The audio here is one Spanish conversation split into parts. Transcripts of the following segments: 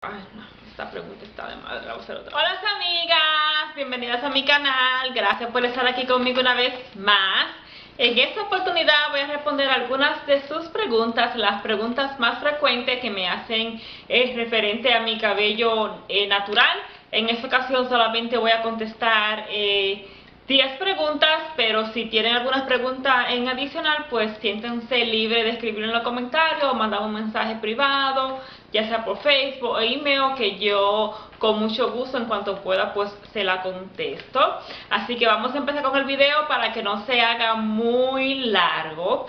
Ay, no, esta pregunta está de madre, la voy a hacer otra. Hola amigas, bienvenidas a mi canal, gracias por estar aquí conmigo una vez más. En esta oportunidad voy a responder algunas de sus preguntas, las preguntas más frecuentes que me hacen referente a mi cabello natural. En esta ocasión solamente voy a contestar 10 preguntas, pero si tienen algunas preguntas en adicional, pues siéntense libres de escribirlo en los comentarios o mandar un mensaje privado, ya sea por Facebook o email, que yo con mucho gusto en cuanto pueda pues se la contesto. Así que vamos a empezar con el video para que no se haga muy largo.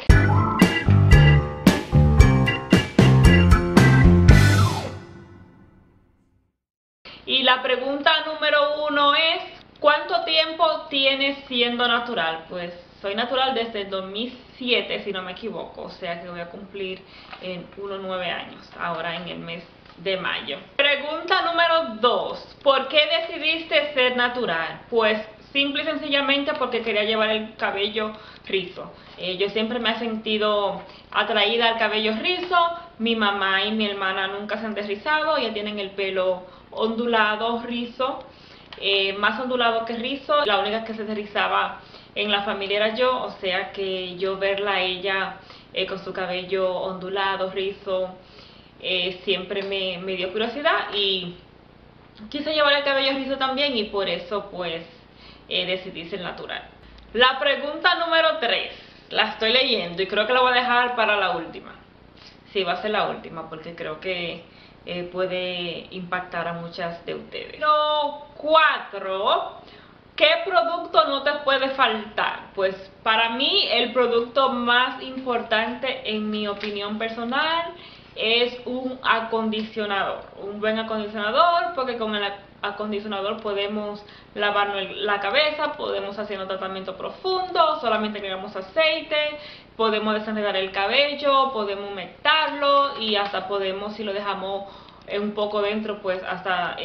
Y la pregunta número 1 es: ¿cuánto tiempo tienes siendo natural? Pues soy natural desde el 2007, si no me equivoco, o sea que voy a cumplir en unos 9 años, ahora en el mes de mayo. Pregunta número 2, ¿por qué decidiste ser natural? Pues simple y sencillamente porque quería llevar el cabello rizo. Yo siempre me he sentido atraída al cabello rizo. Mi mamá y mi hermana nunca se han desrizado, ya tienen el pelo ondulado, rizo, más ondulado que rizo. La única que se desrizaba en la familia era yo, o sea que yo verla a ella con su cabello ondulado, rizo, siempre me dio curiosidad y quise llevar el cabello rizo también, y por eso pues decidí ser natural. La pregunta número 3, la estoy leyendo y creo que la voy a dejar para la última. Sí, va a ser la última porque creo que puede impactar a muchas de ustedes. Número 4, ¿qué producto no te puede faltar? Pues para mí el producto más importante, en mi opinión personal, es un acondicionador. Un buen acondicionador, porque con el acondicionador podemos lavarnos la cabeza, podemos hacer un tratamiento profundo, solamente agregamos aceite, podemos desenredar el cabello, podemos humectarlo y hasta podemos, si lo dejamos un poco dentro, pues hasta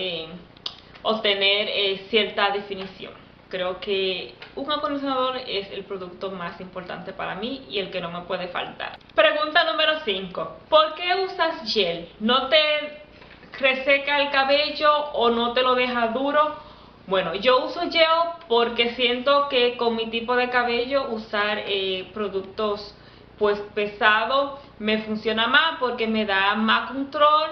obtener cierta definición. Creo que un acondicionador es el producto más importante para mí y el que no me puede faltar. Pregunta número 5. ¿Por qué usas gel? ¿No te reseca el cabello o no te lo deja duro? Bueno, yo uso gel porque siento que con mi tipo de cabello usar productos pues pesados me funciona más, porque me da más control.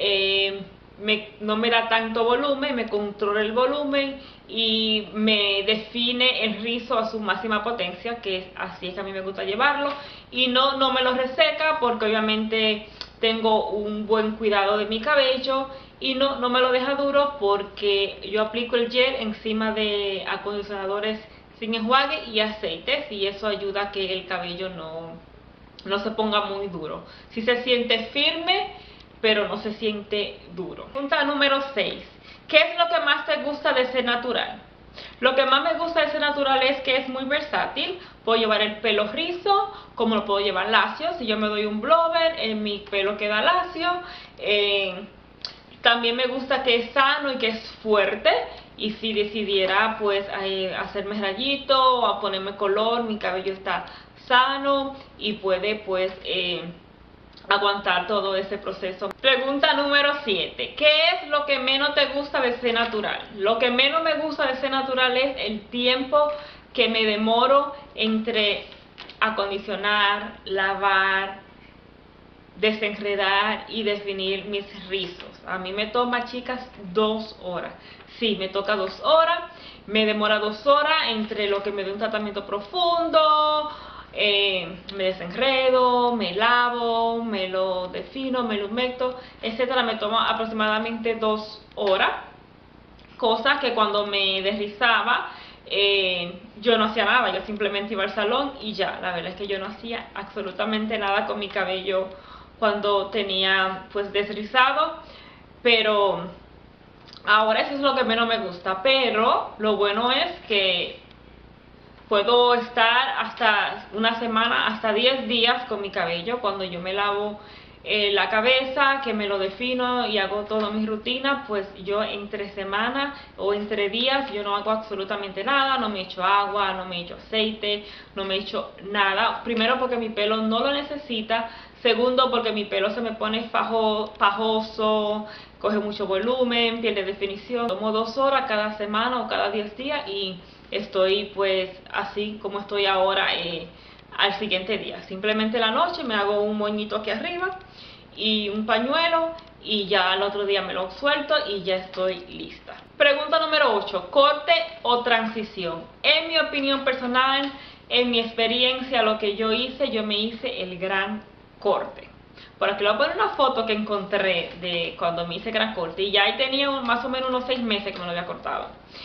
No me da tanto volumen, me controla el volumen y me define el rizo a su máxima potencia, que así es que a mí me gusta llevarlo, y no me lo reseca porque obviamente tengo un buen cuidado de mi cabello, y no me lo deja duro porque yo aplico el gel encima de acondicionadores sin enjuague y aceites, y eso ayuda a que el cabello no se ponga muy duro. Si se siente firme, pero no se siente duro. Pregunta número 6. ¿Qué es lo que más te gusta de ser natural? Lo que más me gusta de ser natural es que es muy versátil. Puedo llevar el pelo rizo, como lo puedo llevar lacio. Si yo me doy un blower, mi pelo queda lacio. También me gusta que es sano y que es fuerte. Y si decidiera pues hacerme rayito o a ponerme color, mi cabello está sano y puede pues aguantar todo ese proceso. Pregunta número 7. ¿Qué es lo que menos te gusta de ser natural? Lo que menos me gusta de ser natural es el tiempo que me demoro entre acondicionar, lavar, desenredar y definir mis rizos. A mí me toma, chicas, 2 horas. Sí, me toca 2 horas. Me demora 2 horas entre lo que me da un tratamiento profundo, me desenredo, me lavo, me lo defino, me lo humecto, etcétera. Me toma aproximadamente 2 horas, cosa que cuando me desrizaba yo no hacía nada, yo simplemente iba al salón y ya. La verdad es que yo no hacía absolutamente nada con mi cabello cuando tenía pues desrizado, pero ahora eso es lo que menos me gusta. Pero lo bueno es que puedo estar hasta una semana, hasta 10 días con mi cabello. Cuando yo me lavo la cabeza, que me lo defino y hago toda mi rutina, pues yo entre semanas o entre días yo no hago absolutamente nada, no me echo agua, no me echo aceite, no me echo nada. Primero porque mi pelo no lo necesita, segundo porque mi pelo se me pone pajoso, coge mucho volumen, pierde definición. Tomo 2 horas cada semana o cada 10 días y estoy pues así como estoy ahora al siguiente día. Simplemente en la noche me hago un moñito aquí arriba y un pañuelo y ya al otro día me lo suelto y ya estoy lista. Pregunta número 8, ¿corte o transición? En mi opinión personal, en mi experiencia, lo que yo hice, yo me hice el gran corte. Por aquí le voy a poner una foto que encontré de cuando me hice gran corte y ya ahí tenía más o menos unos 6 meses que me lo había cortado.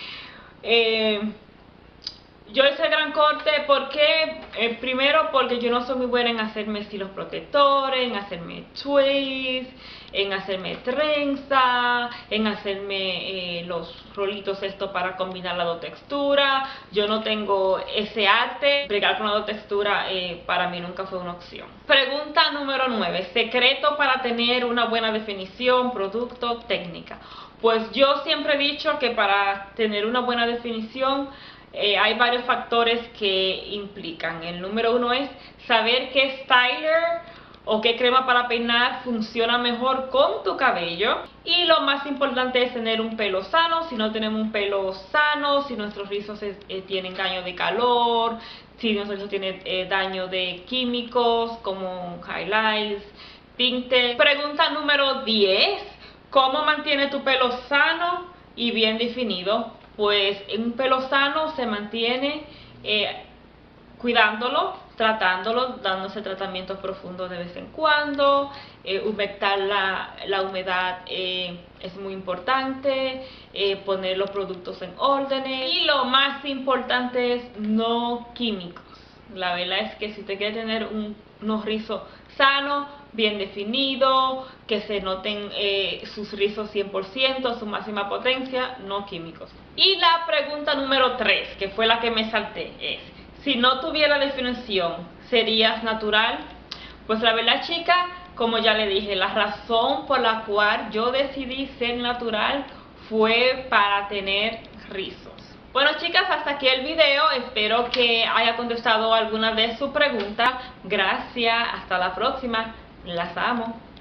Yo hice el gran corte porque, primero porque yo no soy muy buena en hacerme estilos protectores, en hacerme twists, en hacerme trenza, en hacerme los rolitos esto para combinar las dos texturas. Yo no tengo ese arte, bregar con las dos texturas para mí nunca fue una opción. Pregunta número 9, secreto para tener una buena definición, producto, técnica. Pues yo siempre he dicho que para tener una buena definición hay varios factores que implican. El número 1 es saber qué styler o qué crema para peinar funciona mejor con tu cabello. Y lo más importante es tener un pelo sano. Si no tenemos un pelo sano, si nuestros rizos tienen daño de calor, si nuestros rizos tienen daño de químicos como highlights, tintes. Pregunta número 10, ¿cómo mantiene tu pelo sano y bien definido? Pues un pelo sano se mantiene cuidándolo, tratándolo, dándose tratamientos profundos de vez en cuando. Humectar la humedad es muy importante, poner los productos en orden y lo más importante es no químicos. La verdad es que si usted quiere tener unos rizos sanos, bien definidos, que se noten sus rizos 100%, su máxima potencia, no químicos. Y la pregunta número 3, que fue la que me salté, es: si no tuviera definición, ¿serías natural? Pues la verdad, chica, como ya le dije, la razón por la cual yo decidí ser natural fue para tener rizos. Bueno, chicas, hasta aquí el video. Espero que haya contestado alguna de sus preguntas. Gracias, hasta la próxima. Las amo.